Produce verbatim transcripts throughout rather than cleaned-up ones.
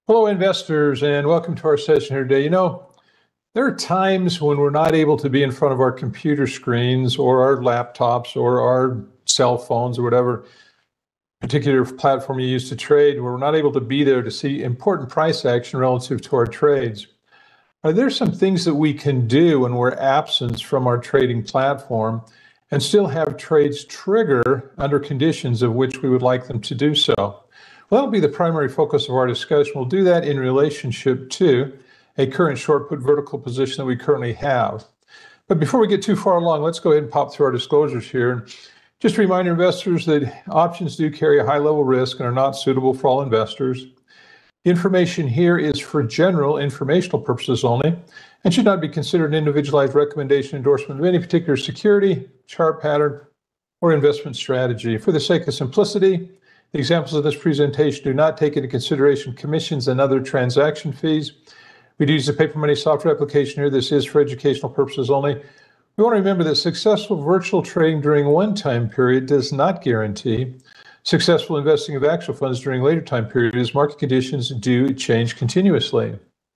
Hello, investors, and welcome to our session here today. You know, there are times when we're not able to be in front of our computer screens or our laptops or our cell phones or whatever particular platform you use to trade, where we're not able to be there to see important price action relative to our trades. Are there some things that we can do when we're absent from our trading platform and still have trades trigger under conditions of which we would like them to do so? Well, that'll be the primary focus of our discussion. We'll do that in relationship to a current short put vertical position that we currently have. But before we get too far along, let's go ahead and pop through our disclosures here. Just to remind investors that options do carry a high level risk and are not suitable for all investors. The information here is for general informational purposes only and should not be considered an individualized recommendation endorsement of any particular security, chart pattern, or investment strategy. For the sake of simplicity, the examples of this presentation do not take into consideration commissions and other transaction fees. We do use the paperMoney software application here. This is for educational purposes only. We want to remember that successful virtual trading during one time period does not guarantee successful investing of actual funds during later time periods, as market conditions do change continuously.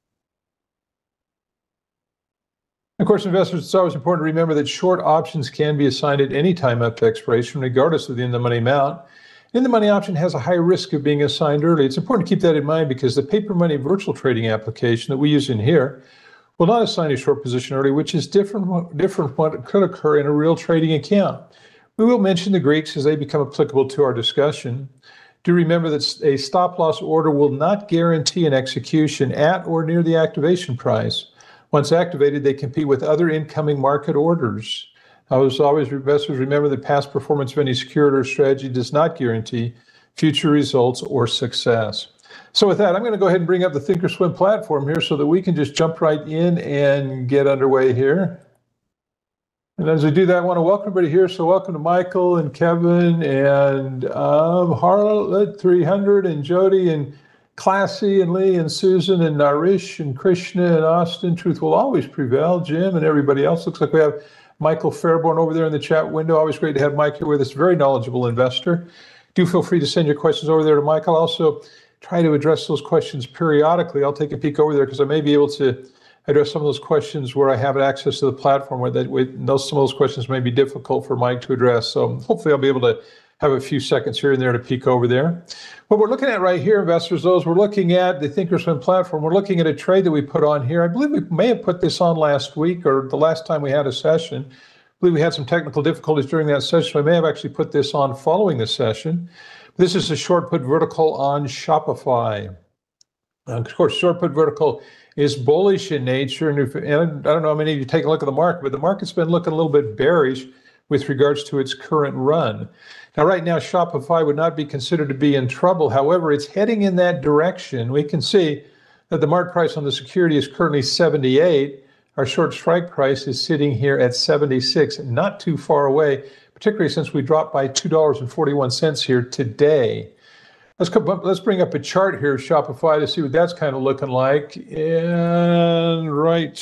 Of course, investors, it's always important to remember that short options can be assigned at any time up to expiration, regardless of the in-the-money amount. In-the-money option has a high risk of being assigned early. It's important to keep that in mind because the paperMoney virtual trading application that we use in here will not assign a short position early, which is different, different from what could occur in a real trading account. We will mention the Greeks as they become applicable to our discussion. Do remember that a stop loss order will not guarantee an execution at or near the activation price. Once activated, they compete with other incoming market orders. As always, investors remember that past performance of any security or strategy does not guarantee future results or success. So with that, I'm going to go ahead and bring up the thinkorswim platform here so that we can just jump right in and get underway here. And as we do that, I want to welcome everybody here. So welcome to Michael and Kevin and um, Harlet three hundred and Jody and Classy and Lee and Susan and Narish and Krishna and Austin. Truth will always prevail. Jim and everybody else. Looks like we have Michael Fairborn over there in the chat window. Always great to have Mike here with us. Very knowledgeable investor. Do feel free to send your questions over there to Mike. I'll also try to address those questions periodically. I'll take a peek over there because I may be able to address some of those questions where I have access to the platform where that those some of those questions may be difficult for Mike to address. So hopefully I'll be able to have a few seconds here and there to peek over there. What we're looking at right here, investors, those we're looking at the thinkorswim platform. We're looking at a trade that we put on here. I believe we may have put this on last week or the last time we had a session. I believe we had some technical difficulties during that session. So I may have actually put this on following the session. This is a short put vertical on Shopify. Uh, of course, short put vertical is bullish in nature. And, if, and I don't know how many of you take a look at the market, but the market's been looking a little bit bearish with regards to its current run. Now, right now, Shopify would not be considered to be in trouble. However, it's heading in that direction. We can see that the market price on the security is currently seventy-eight. Our short strike price is sitting here at seventy-six, not too far away, particularly since we dropped by two dollars and forty-one cents here today. Let's come up, let's bring up a chart here of Shopify to see what that's kind of looking like. And right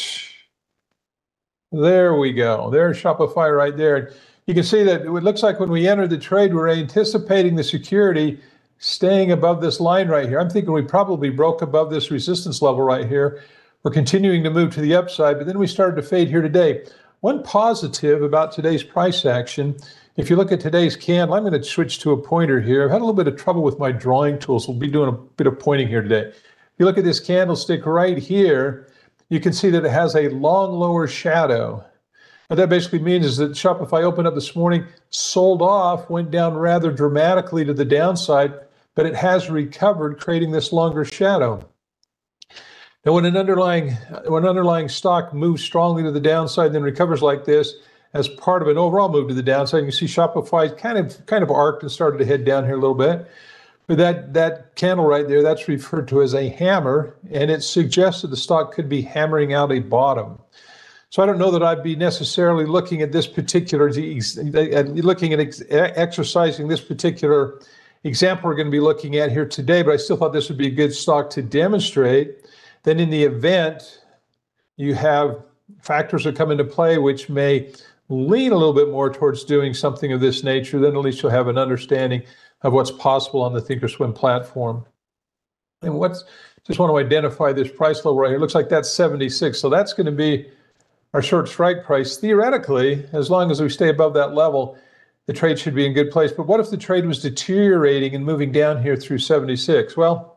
there we go. There's Shopify right there. You can see that it looks like when we entered the trade, we're anticipating the security staying above this line right here. I'm thinking we probably broke above this resistance level right here. We're continuing to move to the upside, but then we started to fade here today. One positive about today's price action, if you look at today's candle, I'm going to switch to a pointer here. I've had a little bit of trouble with my drawing tools. We'll be doing a bit of pointing here today. If you look at this candlestick right here, you can see that it has a long lower shadow. What that basically means is that Shopify opened up this morning, sold off, went down rather dramatically to the downside, but it has recovered, creating this longer shadow. Now, when an underlying when an underlying stock moves strongly to the downside and then recovers like this as part of an overall move to the downside, you can see Shopify kind of kind of arced and started to head down here a little bit. But that that candle right there, that's referred to as a hammer, and it suggests that the stock could be hammering out a bottom. So I don't know that I'd be necessarily looking at this particular, looking at ex exercising this particular example we're going to be looking at here today, but I still thought this would be a good stock to demonstrate. Then in the event you have factors that come into play which may lean a little bit more towards doing something of this nature, then at least you'll have an understanding of what's possible on the thinkorswim platform. And what's, just want to identify this price level right here. It looks like that's seventy-six. So that's going to be our short strike price. Theoretically, as long as we stay above that level, the trade should be in good place. But what if the trade was deteriorating and moving down here through seventy-six? Well,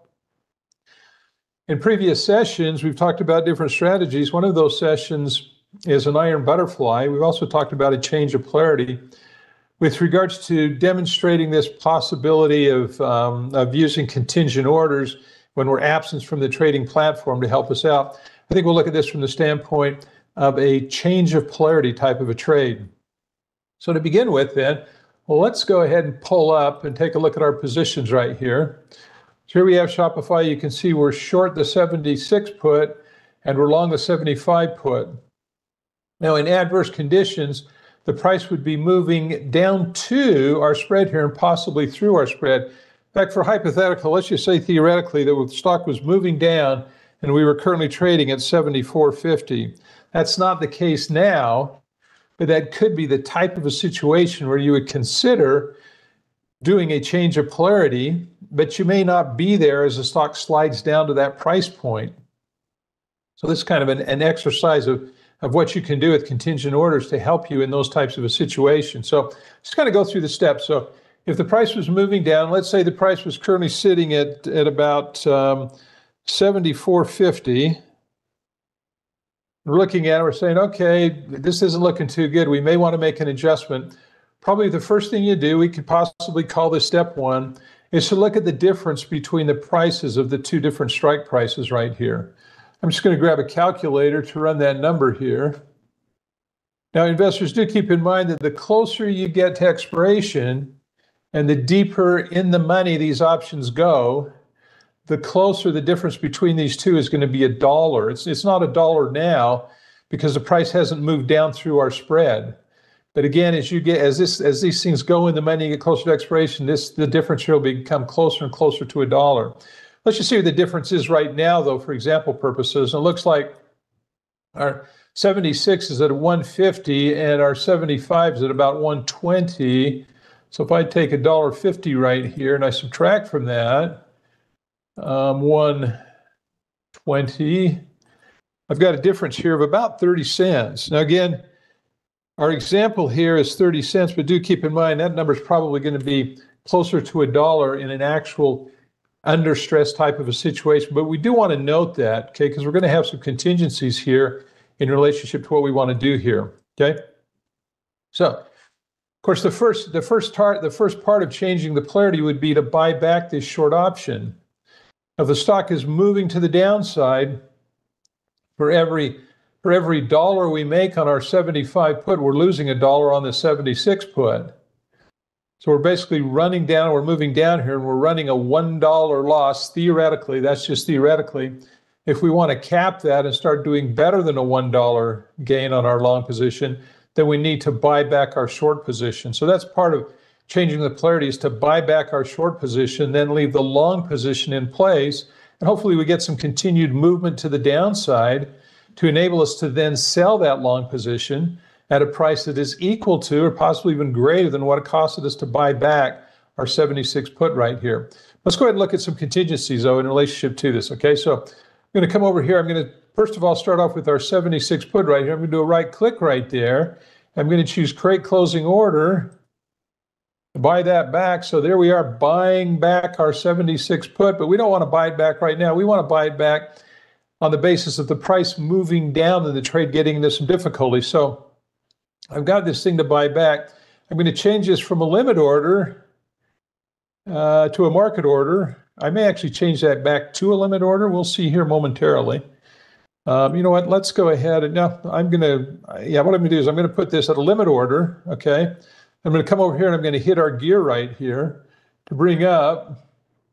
in previous sessions, we've talked about different strategies. One of those sessions is an iron butterfly. We've also talked about a change of polarity with regards to demonstrating this possibility of, um, of using contingent orders when we're absent from the trading platform to help us out. I think we'll look at this from the standpoint of a change of polarity type of a trade. So to begin with then, well, let's go ahead and pull up and take a look at our positions right here. So here we have Shopify. You can see we're short the seventy-six put and we're long the seventy-five put. Now in adverse conditions, the price would be moving down to our spread here and possibly through our spread. In fact, for hypothetical, let's just say theoretically that the stock was moving down and we were currently trading at seventy-four fifty. That's not the case now, but that could be the type of a situation where you would consider doing a change of polarity, but you may not be there as the stock slides down to that price point. So this is kind of an, an exercise of, of what you can do with contingent orders to help you in those types of a situation. So just kind of go through the steps. So if the price was moving down, let's say the price was currently sitting at, at about um, seventy-four fifty. We're looking at it, we're saying, okay, this isn't looking too good. We may want to make an adjustment. Probably the first thing you do, we could possibly call this step one, is to look at the difference between the prices of the two different strike prices right here. I'm just going to grab a calculator to run that number here. Now, investors, do keep in mind that the closer you get to expiration and the deeper in the money these options go, the closer the difference between these two is going to be a dollar. It's, it's not a dollar now because the price hasn't moved down through our spread. But again, as you get, as this, as these things go in the money and get closer to expiration, this, the difference here will become closer and closer to a dollar. Let's just see what the difference is right now, though, for example purposes. It looks like our seventy-six is at one fifty and our seventy-five is at about one twenty. So if I take a dollar fifty right here and I subtract from that, Um, one twenty. I've got a difference here of about thirty cents. Now again, our example here is thirty cents, but do keep in mind that number is probably going to be closer to a dollar in an actual under stress type of a situation. But we do want to note that, okay, because we're going to have some contingencies here in relationship to what we want to do here, okay? So, of course, the first, the first part, the first part of changing the polarity would be to buy back this short option. If the stock is moving to the downside, for every for every dollar we make on our seventy-five put, we're losing a dollar on the seventy-six put. So we're basically running down, we're moving down here, and we're running a one dollar loss. Theoretically, that's just theoretically. If we want to cap that and start doing better than a one dollar gain on our long position, then we need to buy back our short position. So that's part of changing the polarity, is to buy back our short position, then leave the long position in place. And hopefully we get some continued movement to the downside to enable us to then sell that long position at a price that is equal to or possibly even greater than what it costed us to buy back our seventy-six put right here. Let's go ahead and look at some contingencies, though, in relationship to this. Okay, so I'm going to come over here. I'm going to, first of all, start off with our seventy-six put right here. I'm going to do a right click right there. I'm going to choose create closing order. Buy that back. So there we are, buying back our seventy-six put, but we don't want to buy it back right now. We want to buy it back on the basis of the price moving down and the trade getting into some difficulty. So I've got this thing to buy back. I'm going to change this from a limit order uh, to a market order. I may actually change that back to a limit order. We'll see here momentarily. Um, you know what? Let's go ahead and now I'm going to, yeah, what I'm going to do is I'm going to put this at a limit order. Okay. I'm going to come over here and I'm going to hit our gear right here to bring up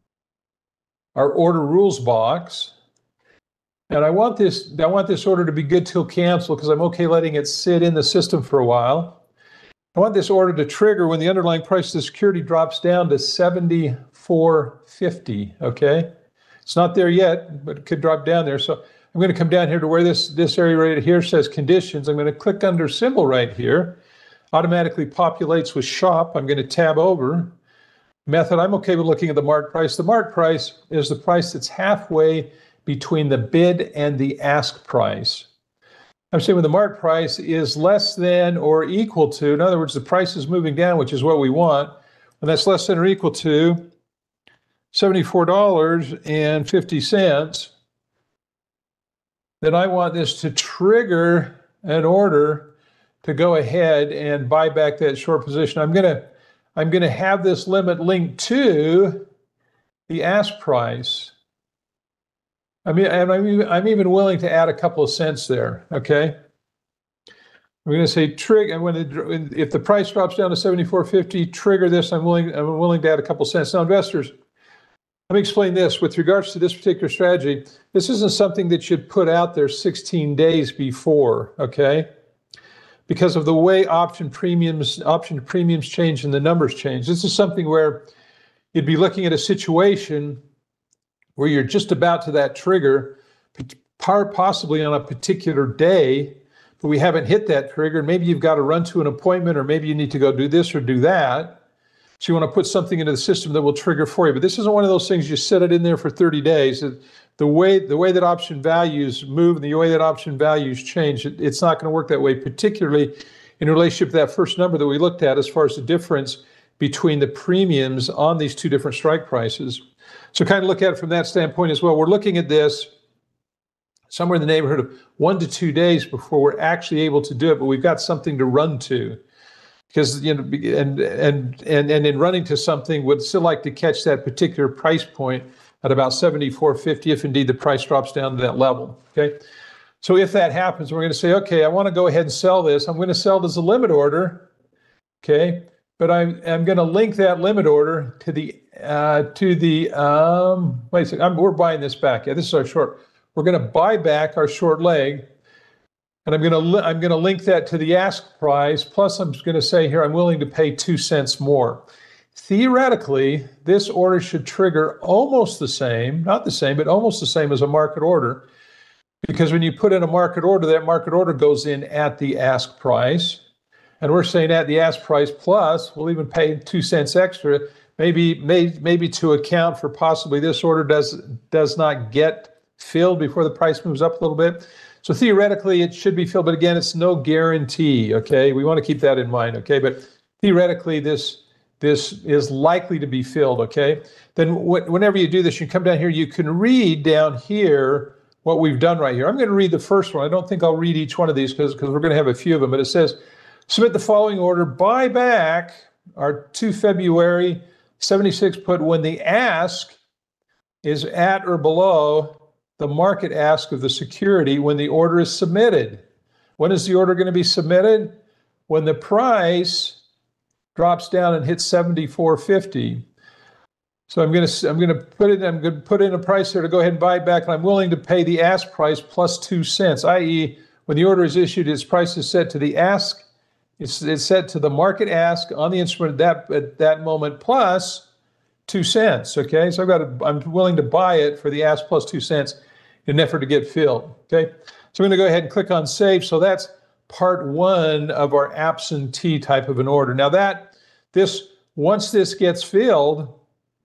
our order rules box. And I want this, I want this order to be good till cancel because I'm okay letting it sit in the system for a while. I want this order to trigger when the underlying price of the security drops down to seventy-four fifty, okay? It's not there yet, but it could drop down there. So I'm going to come down here to where this, this area right here says conditions. I'm going to click under symbol right here. Automatically populates with shop. I'm going to tab over. method, I'm okay with looking at the mark price. The mark price is the price that's halfway between the bid and the ask price. I'm saying when the mark price is less than or equal to, in other words, the price is moving down, which is what we want, when that's less than or equal to seventy-four dollars and fifty cents, then I want this to trigger an order to go ahead and buy back that short position. I'm going to I'm going to have this limit linked to the ask price. I mean, and I'm even, I'm even willing to add a couple of cents there, okay? I'm going to say trigger, and when it, if the price drops down to seventy-four fifty, trigger this. I'm willing I'm willing to add a couple of cents. Now, investors, let me explain this. With regards to this particular strategy, this isn't something that you'd put out there sixteen days before, okay? Because of the way option premiums option premiums change and the numbers change. This is something where you'd be looking at a situation where you're just about to that trigger, possibly on a particular day, but we haven't hit that trigger. Maybe you've got to run to an appointment, or maybe you need to go do this or do that. So you want to put something into the system that will trigger for you. But this isn't one of those things you set it in there for thirty days. The way the way that option values move and the way that option values change, it, it's not going to work that way, particularly in relationship to that first number that we looked at as far as the difference between the premiums on these two different strike prices. So kind of look at it from that standpoint as well. We're looking at this somewhere in the neighborhood of one to two days before we're actually able to do it, but we've got something to run to. Because, you know, and and and and in running to something, would still like to catch that particular price point at about seventy-four fifty, if indeed the price drops down to that level. Okay, so if that happens, we're going to say, okay, I want to go ahead and sell this. I'm going to sell it as a limit order. Okay, but I'm I'm going to link that limit order to the uh, to the um. Wait a second, I'm, we're buying this back. Yeah, this is our short. We're going to buy back our short leg. And I'm going to I'm going to link that to the ask price. Plus, I'm going to say here I'm willing to pay two cents more. Theoretically, this order should trigger almost the same, not the same, but almost the same as a market order, because when you put in a market order, that market order goes in at the ask price, and we're saying at the ask price plus we'll even pay two cents extra, maybe maybe maybe to account for possibly this order does does not get filled before the price moves up a little bit. So theoretically, it should be filled, but again, it's no guarantee, okay? We want to keep that in mind, okay? But theoretically, this this is likely to be filled, okay? Then wh whenever you do this, you come down here, you can read down here what we've done right here. I'm going to read the first one. I don't think I'll read each one of these because because we're going to have a few of them, but it says, submit the following order, buy back our two February seventy-six put when the ask is at or below the market ask of the security when the order is submitted. When is the order going to be submitted? When the price drops down and hits seventy-four fifty. So I'm going to I'm going to put it I'm going to put in a price here to go ahead and buy back, and I'm willing to pay the ask price plus two cents. that is, when the order is issued, its price is set to the ask. It's it's set to the market ask on the instrument at that at that moment plus two cents. Okay, so I've got to, I'm willing to buy it for the ask plus two cents in an effort to get filled. Okay, so I'm going to go ahead and click on save. So that's part one of our absentee type of an order. Now that this once this gets filled,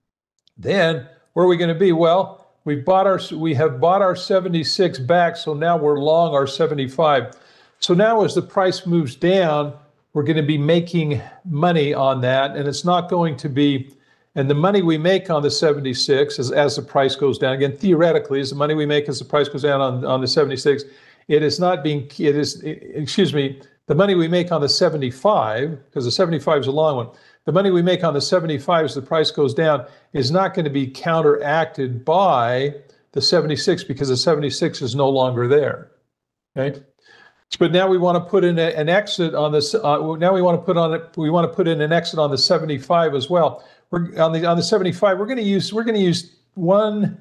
then where are we going to be? Well, we bought our we have bought our seventy-six back, so now we're long our seventy-five. So now as the price moves down, we're going to be making money on that, and it's not going to be. And the money we make on the seventy-six as, as the price goes down, again, theoretically, is the money we make as the price goes down on, on the seventy-six, it is not being, it is, excuse me, the money we make on the seventy-five, because the seventy-five is a long one, the money we make on the seventy-five as the price goes down is not going to be counteracted by the seventy-six because the seventy-six is no longer there, okay? But now we want to put in a, an exit on this. Uh, now we want to put on it. We want to put in an exit on the seventy-five as well. We're on the on the seventy-five. We're going to use we're going to use one,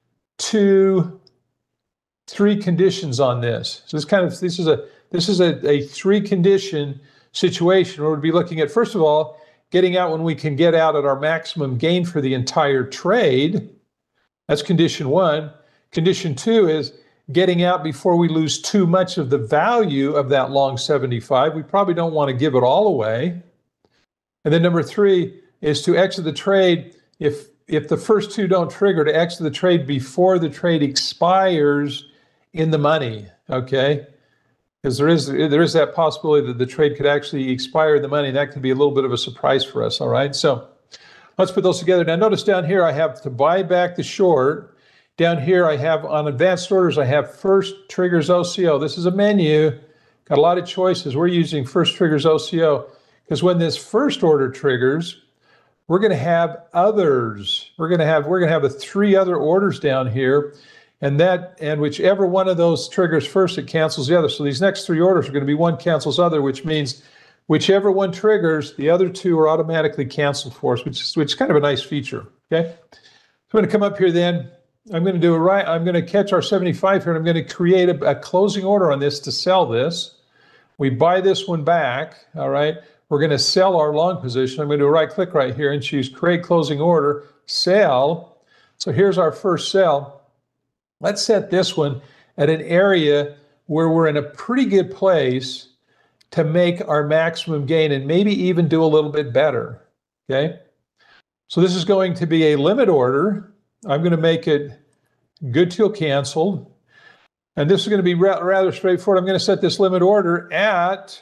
two, three conditions on this. So this kind of this is a this is a, a three condition situation where we'll be looking at, first of all, getting out when we can get out at our maximum gain for the entire trade. That's condition one. Condition two is getting out before we lose too much of the value of that long seventy-five. We probably don't want to give it all away. And then number three is to exit the trade if if the first two don't trigger, to exit the trade before the trade expires in the money, okay? Because there is there is that possibility that the trade could actually expire in the money, and that could be a little bit of a surprise for us, all right? So let's put those together. Now notice down here I have to buy back the short. Down here I have on advanced orders, I have first triggers O C O. This is a menu, got a lot of choices. We're using first triggers O C O because when this first order triggers, we're going to have others. We're going to have we're going to have the three other orders down here, and that and whichever one of those triggers first, it cancels the other. So these next three orders are going to be one cancels other, which means whichever one triggers, the other two are automatically canceled for us, which is which is kind of a nice feature. Okay, so I'm going to come up here then. I'm going to do a right. I'm going to catch our seventy-five here, and I'm going to create a, a closing order on this to sell this. We buy this one back. All right. We're going to sell our long position. I'm going to do a right click right here and choose create closing order, sell. So here's our first sell. Let's set this one at an area where we're in a pretty good place to make our maximum gain and maybe even do a little bit better, okay? So this is going to be a limit order. I'm going to make it good till canceled. And this is going to be ra rather straightforward. I'm going to set this limit order at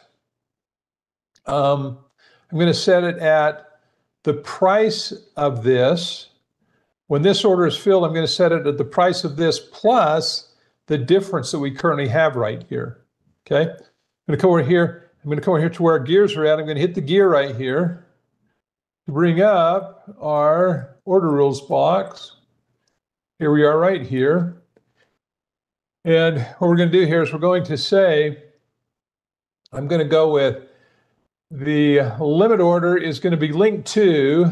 Um, I'm going to set it at the price of this. When this order is filled, I'm going to set it at the price of this plus the difference that we currently have right here. Okay. I'm going to come over here. I'm going to come over here to where our gears are at. I'm going to hit the gear right here to bring up our order rules box. Here we are right here. And what we're going to do here is we're going to say, I'm going to go with the limit order is going to be linked to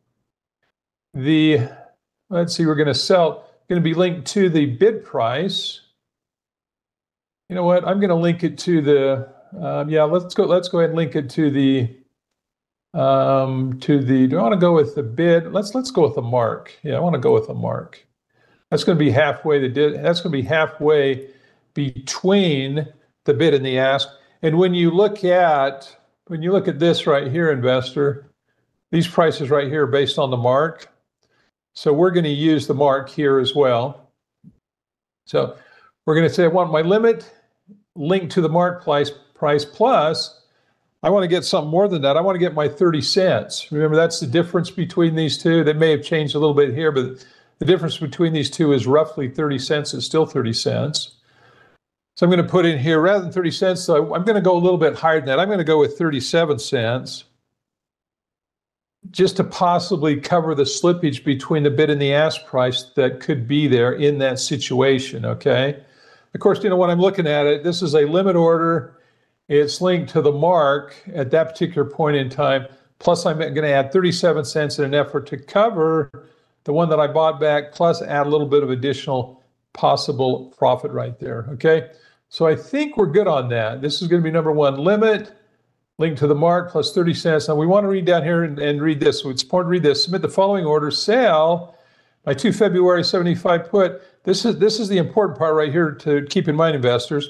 the, let's see, we're going to sell, going to be linked to the bid price. You know what? I'm going to link it to the, um, yeah, let's go, let's go ahead and link it to the, um, to the, do I want to go with the bid? Let's, let's go with the mark. Yeah, I want to go with the mark. That's going to be halfway, the, that's going to be halfway between the bid and the ask. And when you look at, When you look at this right here, investor, these prices right here are based on the mark. So we're going to use the mark here as well. So we're going to say I want my limit linked to the mark price, price plus I want to get something more than that. I want to get my thirty cents. Remember, that's the difference between these two. They may have changed a little bit here, but the difference between these two is roughly thirty cents. It's still thirty cents. So I'm going to put in here, rather than thirty cents, so I'm going to go a little bit higher than that. I'm going to go with thirty-seven cents, just to possibly cover the slippage between the bid and the ask price that could be there in that situation, okay? Of course, you know, when I'm looking at it, this is a limit order. It's linked to the mark at that particular point in time. Plus, I'm going to add thirty-seven cents in an effort to cover the one that I bought back, plus add a little bit of additional possible profit right there, okay? So I think we're good on that. This is going to be number one, limit, linked to the mark, plus thirty cents. Now we want to read down here and, and read this. So it's important to read this. Submit the following order, sell my two February seventy-five put. This is, this is the important part right here to keep in mind, investors.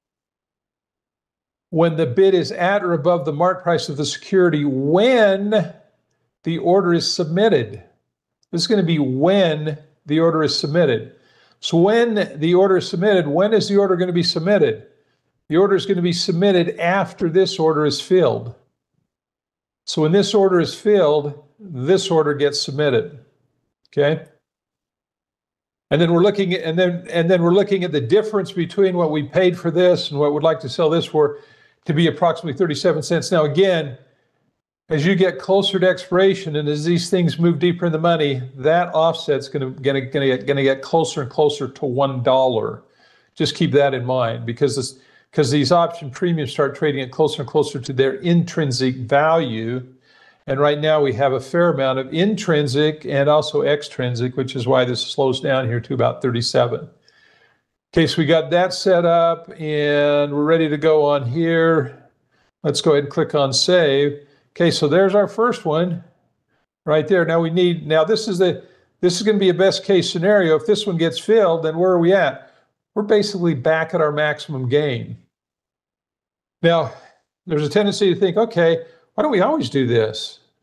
When the bid is at or above the mark price of the security, when the order is submitted. This is going to be when the order is submitted. So when the order is submitted, when is the order going to be submitted? The order is going to be submitted after this order is filled. So when this order is filled, this order gets submitted. Okay? And then we're looking at, and then and then we're looking at the difference between what we paid for this and what we'd like to sell this for to be approximately thirty-seven cents. Now again, as you get closer to expiration and as these things move deeper in the money, that offset's going to going to going to get closer and closer to one dollar. Just keep that in mind, because this because these option premiums start trading at closer and closer to their intrinsic value. And right now we have a fair amount of intrinsic and also extrinsic, which is why this slows down here to about thirty-seven. Okay, so we got that set up and we're ready to go on here. Let's go ahead and click on save. Okay, so there's our first one right there. Now we need, now this is the, this is going to be a best case scenario. If this one gets filled, then where are we at? We're basically back at our maximum gain. Now, there's a tendency to think, okay, why don't we always do this?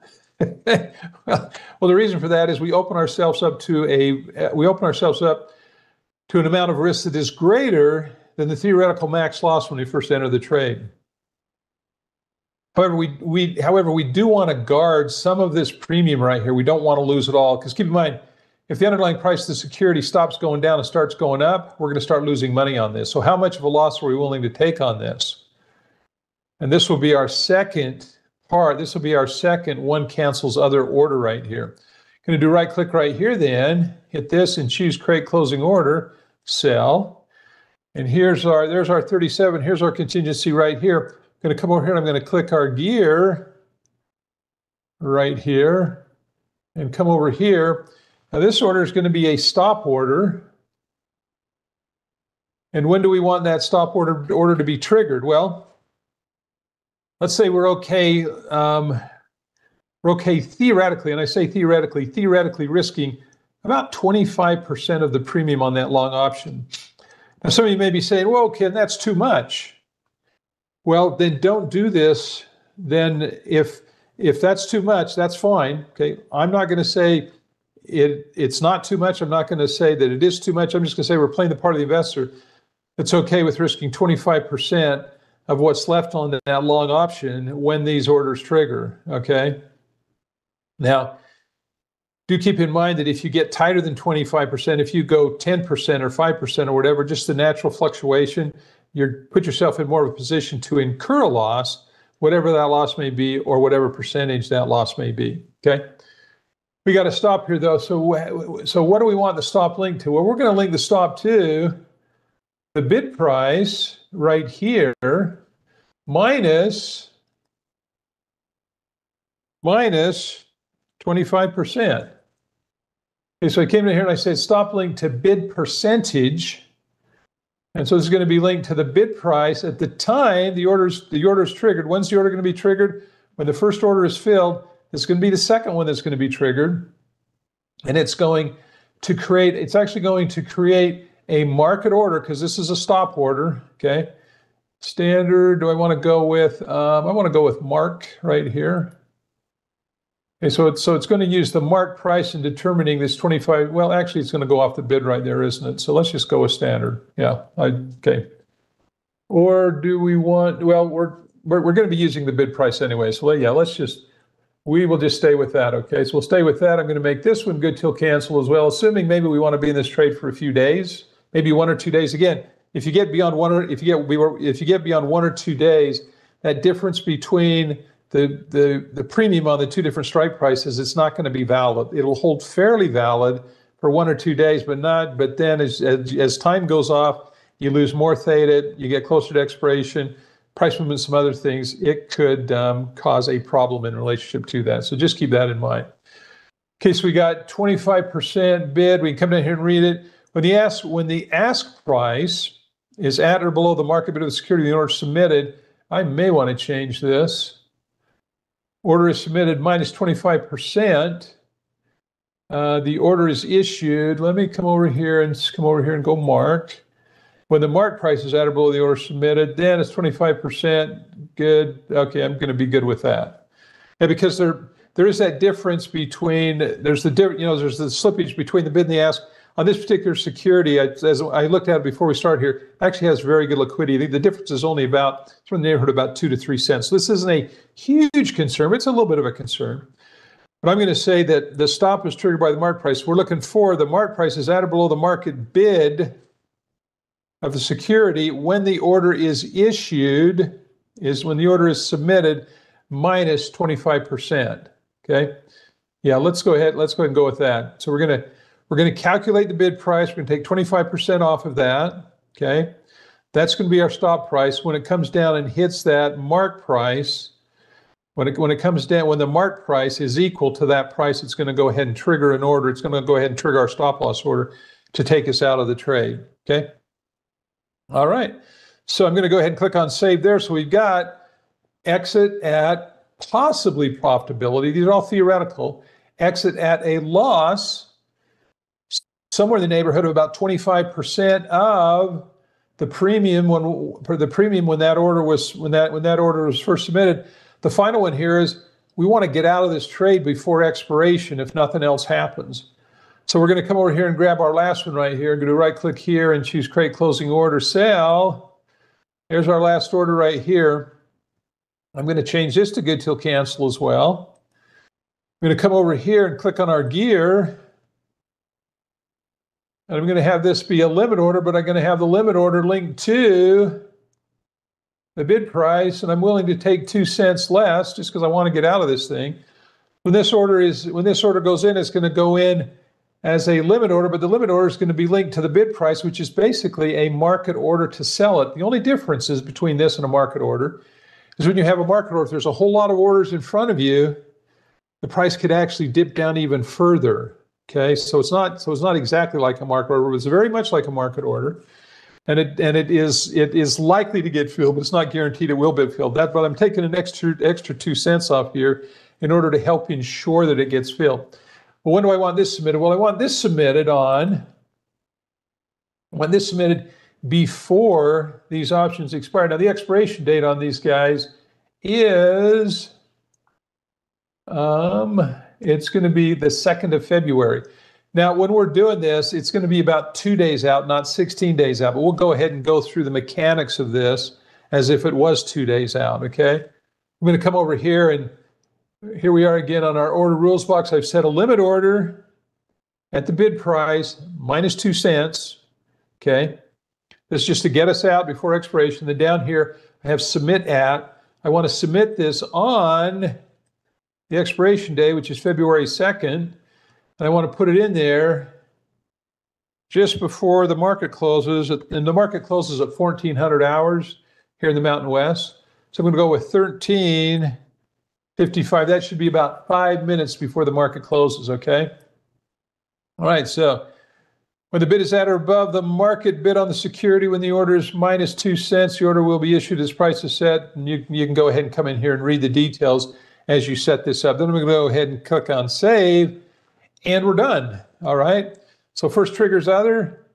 well, well, the reason for that is we open ourselves up to a we open ourselves up to an amount of risk that is greater than the theoretical max loss when we first enter the trade. However, we we however we do want to guard some of this premium right here. We don't want to lose it all, because keep in mind, if the underlying price of the security stops going down and starts going up, we're going to start losing money on this. So how much of a loss are we willing to take on this? And this will be our second part. This will be our second one cancels other order right here. Going to do right click right here, then hit this and choose create closing order, sell. And here's our, there's our thirty-seven. Here's our contingency right here. I'm going to come over here and I'm going to click our gear right here and come over here. Now this order is going to be a stop order. And when do we want that stop order, order to be triggered? Well, let's say we're okay, um, we're okay theoretically, and I say theoretically, theoretically risking about twenty-five percent of the premium on that long option. Now some of you may be saying, well, Ken, that's too much. Well, then don't do this. Then if, if that's too much, that's fine. Okay, I'm not going to say it, it's not too much. I'm not going to say that it is too much. I'm just going to say we're playing the part of the investor. It's okay with risking twenty-five percent of what's left on that long option when these orders trigger, okay? Now, do keep in mind that if you get tighter than twenty-five percent, if you go ten percent or five percent or whatever, just the natural fluctuation, you put yourself in more of a position to incur a loss, whatever that loss may be, or whatever percentage that loss may be, okay? We got to stop here though. So, so what do we want the stop link to? Well, we're going to link the stop to the bid price right here minus, minus twenty-five percent. Okay, so I came in here and I said stop link to bid percentage. And so this is going to be linked to the bid price at the time the order's, the order is triggered. When's the order going to be triggered? When the first order is filled, it's going to be the second one that's going to be triggered. And it's going to create, it's actually going to create a market order, because this is a stop order, okay? Standard, do I want to go with, um, I want to go with mark right here. Okay, so it's, so it's going to use the mark price in determining this twenty-five, well, actually it's going to go off the bid right there, isn't it? So let's just go with standard, yeah, I, okay. Or do we want, well, we're, we're, we're going to be using the bid price anyway, so yeah, let's just, we will just stay with that, okay? So we'll stay with that. I'm going to make this one good till cancel as well, assuming maybe we want to be in this trade for a few days, maybe one or two days. Again, if you get beyond one or if you get if you get beyond one or two days, that difference between the the the premium on the two different strike prices, it's not going to be valid. It'll hold fairly valid for one or two days, but not. But then as as, as time goes off, you lose more theta. You get closer to expiration, price movement, some other things. It could um, cause a problem in relationship to that. So just keep that in mind. Okay, so we got twenty-five percent bid. We can come down here and read it. When the ask when the ask price is at or below the market bid of the security the order submitted, I may want to change this. Order is submitted minus twenty-five percent. Uh, the order is issued. Let me come over here and come over here and go mark. When the mark price is at or below the order submitted, then it's twenty-five percent. Good. Okay, I'm going to be good with that. Yeah, because there there is that difference between there's the you know there's the slippage between the bid and the ask. On this particular security, as I looked at it before we start here, actually has very good liquidity. The difference is only about, it's from the neighborhood about two to three cents. So this isn't a huge concern, but it's a little bit of a concern. But I'm going to say that the stop is triggered by the mark price. We're looking for the mark price is at or below the market bid of the security when the order is issued, is when the order is submitted, minus twenty-five percent. Okay? Yeah, let's go ahead. Let's go ahead and go with that. So we're going to We're going to calculate the bid price. We're going to take twenty-five percent off of that, okay? That's going to be our stop price. When it comes down and hits that mark price, when it, when it comes down, when the mark price is equal to that price, it's going to go ahead and trigger an order. It's going to go ahead and trigger our stop loss order to take us out of the trade, okay? All right, so I'm going to go ahead and click on save there. So we've got exit at possibly profitability. These are all theoretical. Exit at a loss, somewhere in the neighborhood of about twenty-five percent of the premium when for the premium when that order was when that when that order was first submitted. The final one here is we want to get out of this trade before expiration if nothing else happens. So we're going to come over here and grab our last one right here. Go to right click here and choose create closing order, sell. Here's our last order right here. I'm going to change this to good till cancel as well. I'm going to come over here and click on our gear. And I'm going to have this be a limit order, but I'm going to have the limit order linked to the bid price, and I'm willing to take two cents less just because I want to get out of this thing. When this order is when this order goes in, it's going to go in as a limit order, but the limit order is going to be linked to the bid price, which is basically a market order to sell it. The only difference is between this and a market order is when you have a market order, if there's a whole lot of orders in front of you, the price could actually dip down even further. Okay, so it's not so it's not exactly like a market order, but it's very much like a market order. And it and it is it is likely to get filled, but it's not guaranteed it will be filled. That, but I'm taking an extra extra two cents off here in order to help ensure that it gets filled. Well, when do I want this submitted? Well, I want this submitted on, I want this submitted before these options expire. Now, the expiration date on these guys is, um, it's going to be the second of February. Now, when we're doing this, it's going to be about two days out, not sixteen days out, but we'll go ahead and go through the mechanics of this as if it was two days out, okay? I'm going to come over here, and here we are again on our order rules box. I've set a limit order at the bid price, minus two cents, okay? This is just to get us out before expiration. Then down here, I have submit at. I want to submit this on the expiration day, which is February second. And I want to put it in there just before the market closes. And the market closes at fourteen hundred hours here in the Mountain West. So I'm going to go with thirteen fifty-five. That should be about five minutes before the market closes, okay? All right, so when the bid is at or above the market bid on the security, when the order is minus two cents, the order will be issued as price is set. And you, you can go ahead and come in here and read the details as you set this up. Then I'm going to go ahead and click on save. And we're done, all right? So first trigger's other,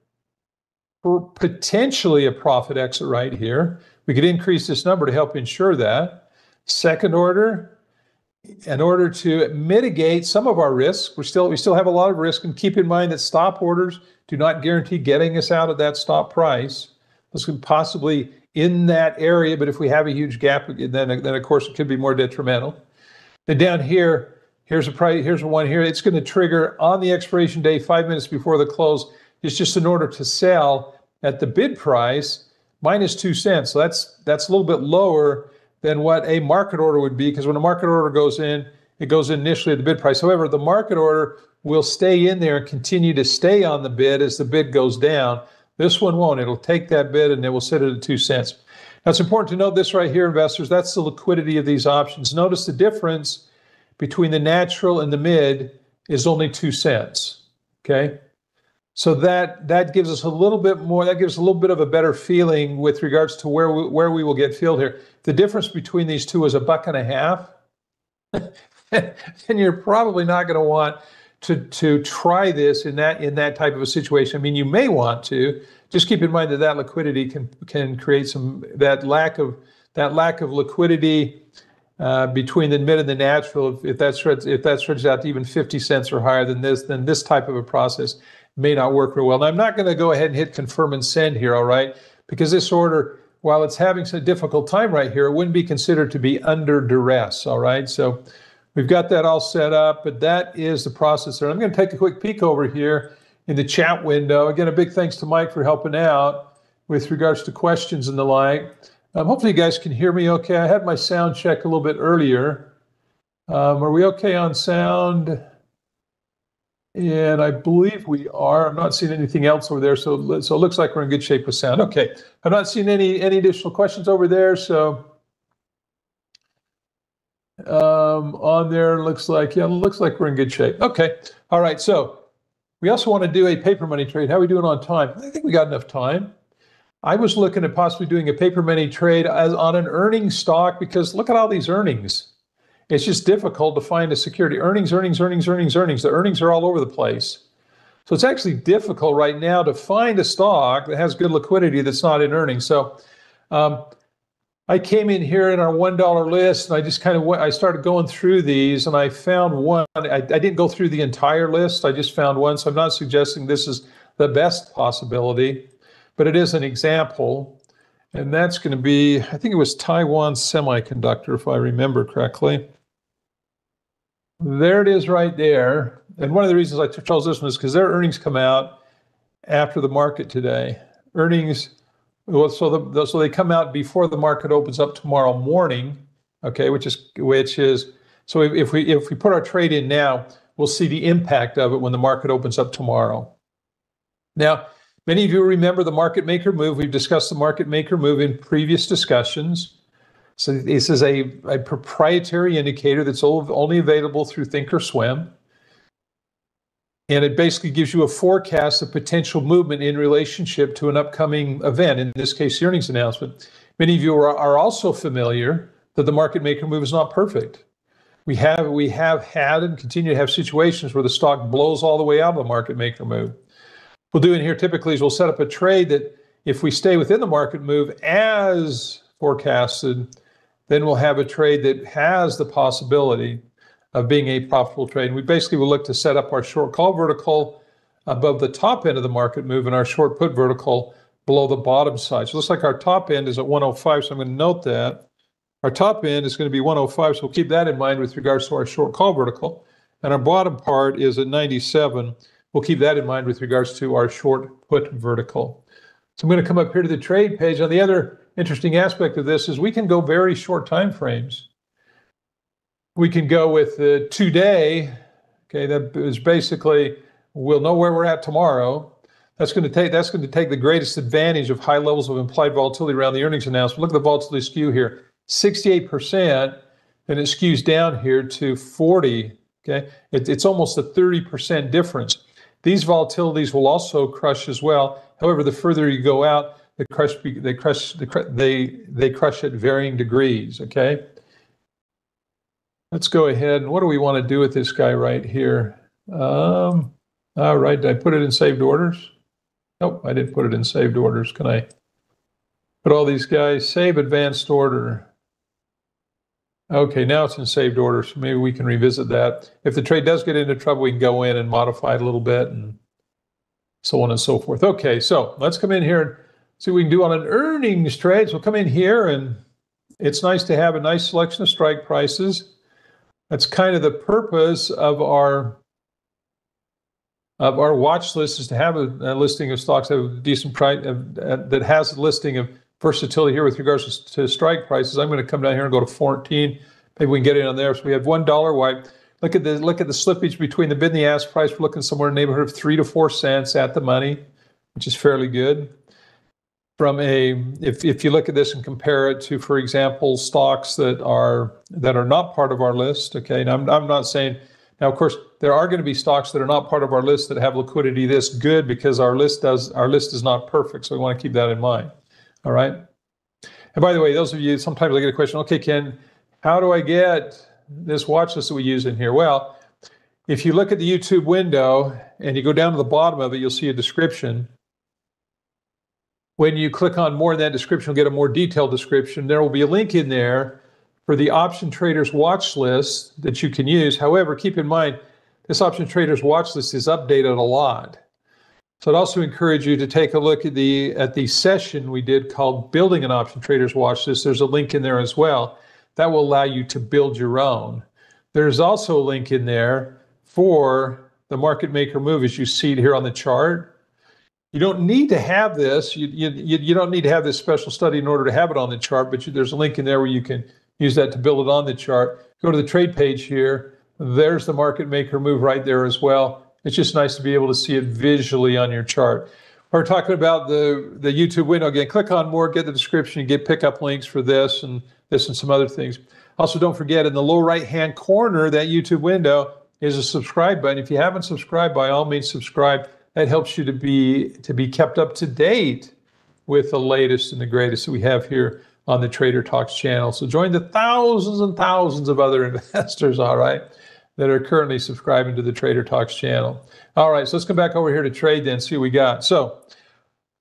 for potentially a profit exit right here. We could increase this number to help ensure that. Second order, in order to mitigate some of our risk, we're still, we still have a lot of risk, and keep in mind that stop orders do not guarantee getting us out of that stop price. This could possibly in that area, but if we have a huge gap, then, then of course it could be more detrimental. Then down here, Here's a price. Here's one here. It's going to trigger on the expiration day, five minutes before the close. It's just in order to sell at the bid price, minus two cents. So that's that's a little bit lower than what a market order would be, because when a market order goes in, it goes in initially at the bid price. However, the market order will stay in there and continue to stay on the bid as the bid goes down. This one won't. It'll take that bid and it will sit at two cents. Now, it's important to note this right here, investors. That's the liquidity of these options. Notice the difference between the natural and the mid is only two cents, okay? So that that gives us a little bit more, that gives a little bit of a better feeling with regards to where we, where we will get filled here. The difference between these two is a buck and a half, and you're probably not gonna want to, to try this in that, in that type of a situation. I mean, you may want to, just keep in mind that that liquidity can, can create some, that lack of, that lack of liquidity Uh, between the mid and the natural, if, if that stretches if that stretches out to even fifty cents or higher than this, then this type of a process may not work real well. Now, I'm not going to go ahead and hit confirm and send here, all right? Because this order, while it's having some difficult time right here, it wouldn't be considered to be under duress, all right? So we've got that all set up, but that is the process there. I'm going to take a quick peek over here in the chat window. Again, a big thanks to Mike for helping out with regards to questions and the like. Um, hopefully you guys can hear me okay. I had my sound check a little bit earlier. Um, are we okay on sound? And I believe we are. I'm not seeing anything else over there, so, so it looks like we're in good shape with sound. Okay, I'm not seeing any, any additional questions over there, so um, on there, looks like, yeah, looks like we're in good shape. Okay, all right, so we also want to do a paper money trade. How are we doing on time? I think we got enough time. I was looking at possibly doing a paper money trade as on an earnings stock, because look at all these earnings. It's just difficult to find a security. Earnings, earnings, earnings, earnings, earnings. The earnings are all over the place. So it's actually difficult right now to find a stock that has good liquidity that's not in earnings. So um, I came in here in our one dollar list, and I just kind of went, I started going through these, and I found one. I, I didn't go through the entire list. I just found one. So I'm not suggesting this is the best possibility, but it is an example. And that's going to be, I think it was Taiwan Semiconductor, if I remember correctly. There it is right there. And one of the reasons I chose this one is because their earnings come out after the market today. Earnings, well, so the, so they come out before the market opens up tomorrow morning, okay, which is, which is, so if we, if we put our trade in now, we'll see the impact of it when the market opens up tomorrow. Now, many of you remember the market maker move. We've discussed the market maker move in previous discussions. So this is a, a proprietary indicator that's only available through Thinkorswim. And it basically gives you a forecast of potential movement in relationship to an upcoming event, in this case, the earnings announcement. Many of you are, are also familiar that the market maker move is not perfect. We have, we have had and continue to have situations where the stock blows all the way out of the market maker move. We'll do in here typically is we'll set up a trade that if we stay within the market move as forecasted, then we'll have a trade that has the possibility of being a profitable trade. And we basically will look to set up our short call vertical above the top end of the market move and our short put vertical below the bottom side. So it looks like our top end is at one oh five, so I'm going to note that. Our top end is going to be one oh five, so we'll keep that in mind with regards to our short call vertical. And our bottom part is at ninety-seven. We'll keep that in mind with regards to our short put vertical. So I'm going to come up here to the trade page. Now, the other interesting aspect of this is we can go very short time frames. We can go with the two-day, okay, that is basically, we'll know where we're at tomorrow. That's going to take, that's going to take the greatest advantage of high levels of implied volatility around the earnings announcement. Look at the volatility skew here, sixty-eight percent, and it skews down here to forty, okay? It, it's almost a thirty percent difference. These volatilities will also crush as well. However, the further you go out, they crush, they crush, they, they crush at varying degrees, okay? Let's go ahead. What do we want to do with this guy right here? Um, all right, did I put it in saved orders? Nope, I didn't put it in saved orders. Can I put all these guys? Save advanced order. Okay, now it's in saved order, so maybe we can revisit that. If the trade does get into trouble, we can go in and modify it a little bit and so on and so forth. Okay, so let's come in here and see what we can do on an earnings trade. So we'll come in here, and it's nice to have a nice selection of strike prices. That's kind of the purpose of our of our watch list, is to have a, a listing of stocks that have a decent price, uh, uh, that has a listing of versatility here with regards to, to strike prices. I'm going to come down here and go to fourteen. Maybe we can get in on there. So we have one dollar. Why? Look at the look at the slippage between the bid and the ask price. We're looking somewhere in the neighborhood of three to four cents at the money, which is fairly good. From a, if, if you look at this and compare it to, for example, stocks that are that are not part of our list, okay, and I'm, I'm not saying, now of course, there are going to be stocks that are not part of our list that have liquidity this good, because our list does, our list is not perfect, so we want to keep that in mind, all right? And by the way, those of you, sometimes I get a question, okay, Ken, how do I get this watch list that we use in here? Well, if you look at the YouTube window and you go down to the bottom of it, you'll see a description. When you click on more in that description, you'll get a more detailed description. There will be a link in there for the option traders watch list that you can use. However, keep in mind, this option traders watch list is updated a lot. So I'd also encourage you to take a look at the at the session we did called Building an Option Traders Watch List. There's a link in there as well. That will allow you to build your own. There's also a link in there for the market maker move, as you see it here on the chart. You don't need to have this. You, you, you don't need to have this special study in order to have it on the chart, but you, there's a link in there where you can use that to build it on the chart. Go to the trade page here. There's the market maker move right there as well. It's just nice to be able to see it visually on your chart. We're talking about the, the YouTube window again. Click on more, get the description, and get pickup links for this and this and some other things. Also, don't forget, in the low right-hand corner of that YouTube window is a subscribe button. If you haven't subscribed, by all means, subscribe. That helps you to be to be kept up to date with the latest and the greatest that we have here on the Trader Talks channel. So join the thousands and thousands of other investors, all right, that are currently subscribing to the Trader Talks channel. All right, so let's come back over here to trade then, see what we got. So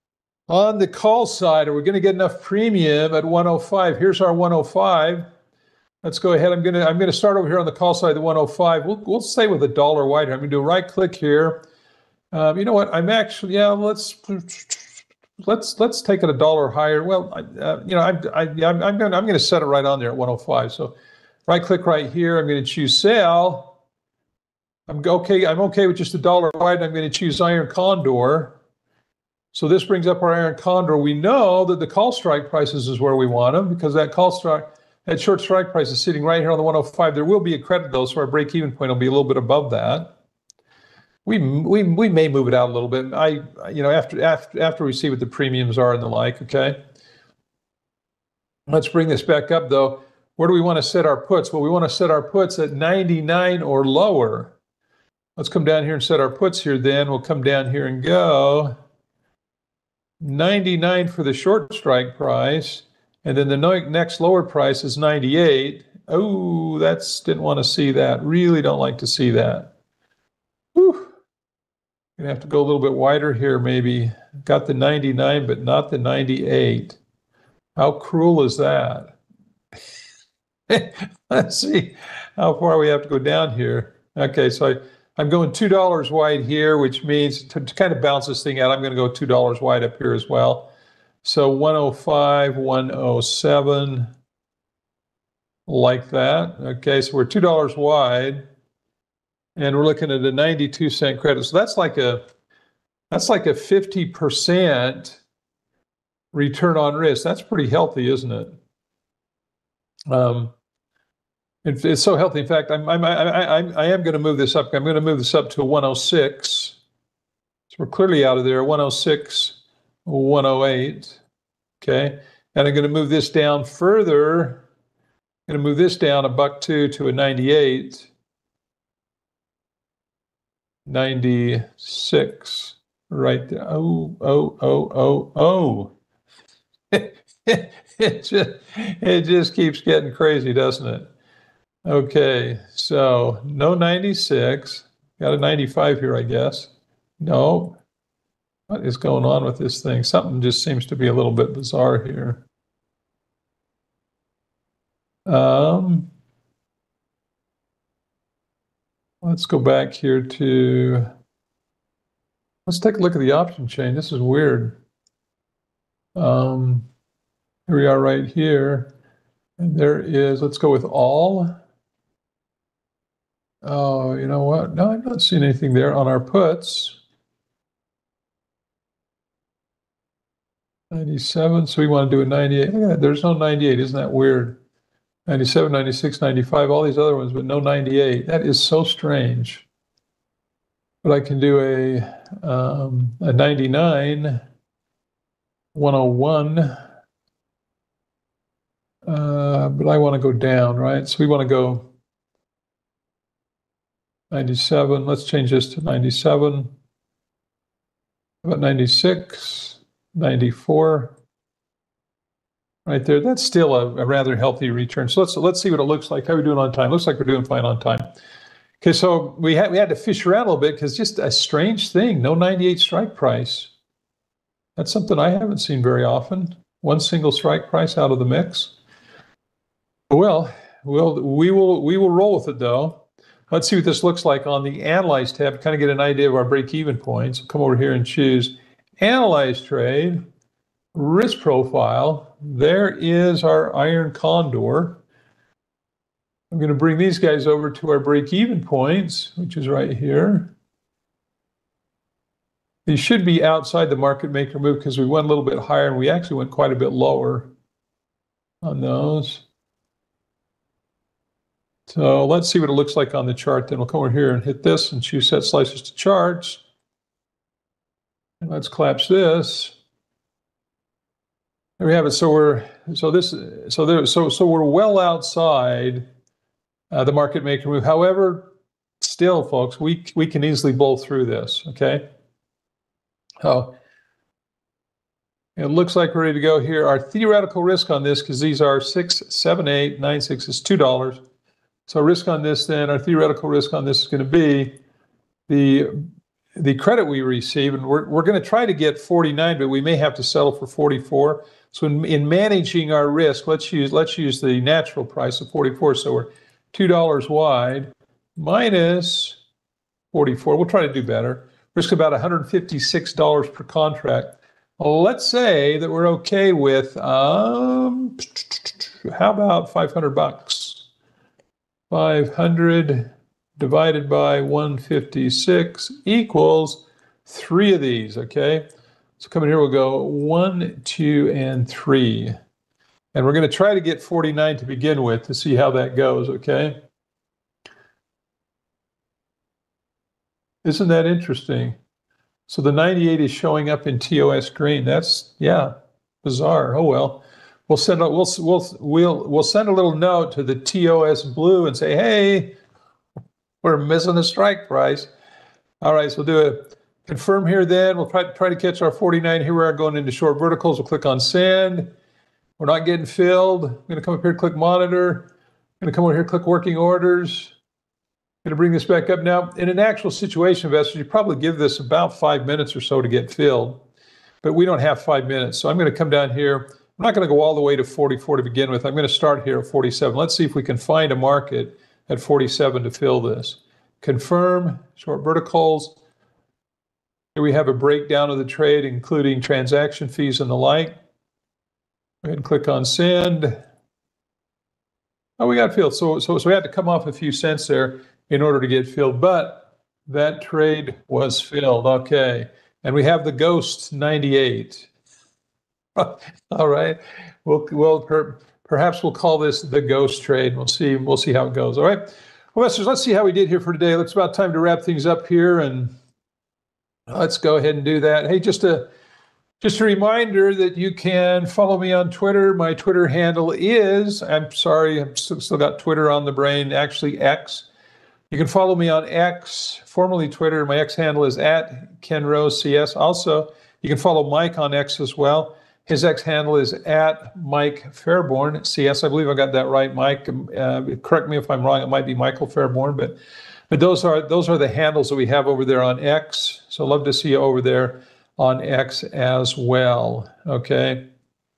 On the call side, are we going to get enough premium at one oh five? Here's our one oh five. Let's go ahead. I'm going to I'm going to start over here on the call side, the one oh five. We'll we'll stay with a dollar wide. I'm going to do a right click here. Um, you know what? I'm actually yeah. Let's let's let's take it a dollar higher. Well, I, uh, you know, I'm I, I'm I'm going I'm going to set it right on there at one oh five. So, right click right here. I'm going to choose sell. I'm okay. I'm okay with just a dollar wide. I'm going to choose iron condor. So this brings up our iron condor. We know that the call strike prices is where we want them because that call strike, that short strike price is sitting right here on the one oh five. There will be a credit though, so our break-even point will be a little bit above that. We we we may move it out a little bit. I you know after after after we see what the premiums are and the like. Okay. Let's bring this back up though. Where do we want to set our puts? Well, we want to set our puts at ninety-nine or lower. Let's come down here and set our puts here. Then we'll come down here and go ninety-nine for the short strike price, and then the next lower price is ninety-eight. Oh, that's didn't want to see that. Really don't like to see that. Whew. Gonna have to go a little bit wider here, maybe. Got the ninety-nine, but not the ninety-eight. How cruel is that? Let's see how far we have to go down here. Okay, so I, I'm going two dollars wide here, which means to, to kind of balance this thing out, I'm going to go two dollars wide up here as well. So one oh five, one oh seven, like that. Okay, so we're two dollars wide, and we're looking at a ninety-two cent credit. So that's like a that's like a fifty percent return on risk. That's pretty healthy, isn't it? Um, It, it's so healthy. In fact, I'm, I'm, I, I, I am going to move this up. I'm going to move this up to one oh six. So we're clearly out of there. one oh six, one oh eight. Okay. And I'm going to move this down further. I'm going to move this down a buck two to a ninety-eight. ninety-six. Right there. Oh, oh, oh, oh, oh. it, just, it just keeps getting crazy, doesn't it? Okay, so no ninety-six, got a ninety-five here, I guess. No, what is going on with this thing? Something just seems to be a little bit bizarre here. Um, let's go back here to, let's take a look at the option chain. This is weird. Um, here we are right here. And there is, let's go with all. Oh, you know what? No, I'm not seeing anything there on our puts. ninety-seven, so we want to do a ninety-eight. Yeah, there's no ninety-eight, isn't that weird? ninety-seven, ninety-six, ninety-five, all these other ones, but no ninety-eight. That is so strange. But I can do a, um, a ninety-nine, one oh one. Uh, but I want to go down, right? So we want to go ninety-seven. Let's change this to ninety-seven. About ninety-six, ninety-four. Right there. That's still a, a rather healthy return. So let's let's see what it looks like. How are we doing on time? Looks like we're doing fine on time. Okay, so we had we had to fish around a little bit because just a strange thing. No ninety-eight strike price. That's something I haven't seen very often. One single strike price out of the mix. Well, we'll we will we will roll with it though. Let's see what this looks like on the Analyze tab, kind of get an idea of our break-even points. Come over here and choose Analyze Trade, Risk Profile. There is our Iron Condor. I'm going to bring these guys over to our break-even points, which is right here. These should be outside the market maker move because we went a little bit higher and we actually went quite a bit lower on those. So let's see what it looks like on the chart. Then we'll come over here and hit this and choose Set Slices to Charts. And let's collapse this. There we have it. So we're so this so there so so we're well outside uh, the market maker move. However, still, folks, we we can easily blow through this. Okay. Oh, it looks like we're ready to go here. Our theoretical risk on this, because these are six, seven, eight, nine, six, is two dollars. So risk on this, then our theoretical risk on this is going to be the the credit we receive, and we're, we're going to try to get forty-nine, but we may have to settle for forty-four. So in, in managing our risk, let's use let's use the natural price of forty-four. So we're two dollars wide minus forty-four. We'll try to do better. Risk about one hundred fifty-six dollars per contract. Well, let's say that we're okay with, um, how about five hundred bucks? five hundred divided by one hundred fifty-six equals three of these, okay? So come in here, we'll go one, two, and three. And we're going to try to get forty-nine to begin with to see how that goes, okay? Isn't that interesting? So the ninety-eight is showing up in T O S green. That's, yeah, bizarre. Oh, well. We'll send a, we'll, we'll, we'll, we'll send a little note to the T O S blue and say, hey, we're missing a strike price. All right, so we'll do a confirm here then. We'll try, try to catch our forty-nine. Here we are going into short verticals. We'll click on send. We're not getting filled. I'm going to come up here, click monitor. I'm going to come over here, click working orders. I'm going to bring this back up now. In an actual situation, investors, you probably give this about five minutes or so to get filled, but we don't have five minutes. So I'm going to come down here. I'm not going to go all the way to forty-four to begin with. I'm going to start here at forty-seven. Let's see if we can find a market at forty-seven to fill this. Confirm, short verticals. Here we have a breakdown of the trade, including transaction fees and the like. Go ahead and click on send. Oh, we got filled. So, so, so we had to come off a few cents there in order to get filled, but that trade was filled. Okay. And we have the ghost ninety-eight. All right. We'll, we'll per, perhaps we'll call this the ghost trade. We'll see. We'll see how it goes. All right. Well, investors, let's see how we did here for today. It's about time to wrap things up here, and let's go ahead and do that. Hey, just a just a reminder that you can follow me on Twitter. My Twitter handle is, I'm sorry, I've still, still got Twitter on the brain, actually X. You can follow me on X, formerly Twitter. My X handle is at Ken Rose C S. Also, you can follow Mike on X as well. His X handle is at Mike Fairborn C S. I believe I got that right, Mike. Uh, correct me if I'm wrong. It might be Michael Fairborn, but but those are those are the handles that we have over there on X. So love to see you over there on X as well. Okay.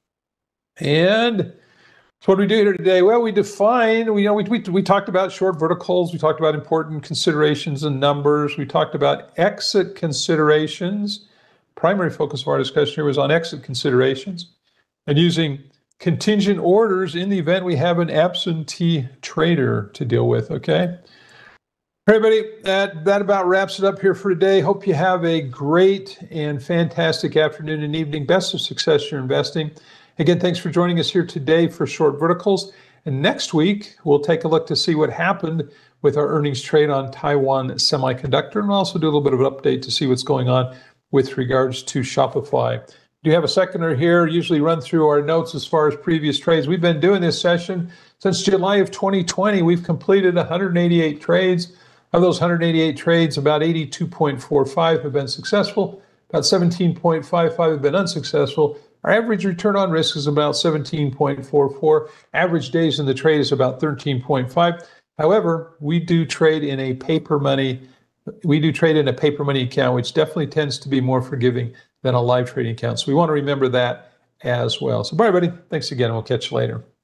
And so what do we do here today? Well, we define, we, you know, we, we, we talked about short verticals. We talked about important considerations and numbers. We talked about exit considerations. Primary focus of our discussion here was on exit considerations and using contingent orders in the event we have an absentee trader to deal with, okay? Everybody, that, that about wraps it up here for today. Hope you have a great and fantastic afternoon and evening. Best of success in your investing. Again, thanks for joining us here today for Short Verticals. And next week, we'll take a look to see what happened with our earnings trade on Taiwan Semiconductor, and also do a little bit of an update to see what's going on with regards to Shopify. Do you have a seconder here? Usually run through our notes as far as previous trades. We've been doing this session since July of twenty twenty. We've completed one hundred eighty-eight trades. Of those one hundred eighty-eight trades, about eighty-two point four five have been successful, about seventeen point five five have been unsuccessful. Our average return on risk is about seventeen point four four. Average days in the trade is about thirteen point five. However, we do trade in a paper money. We do trade in a paper money account, which definitely tends to be more forgiving than a live trading account. So we want to remember that as well. So bye, everybody. Thanks again, and we'll catch you later.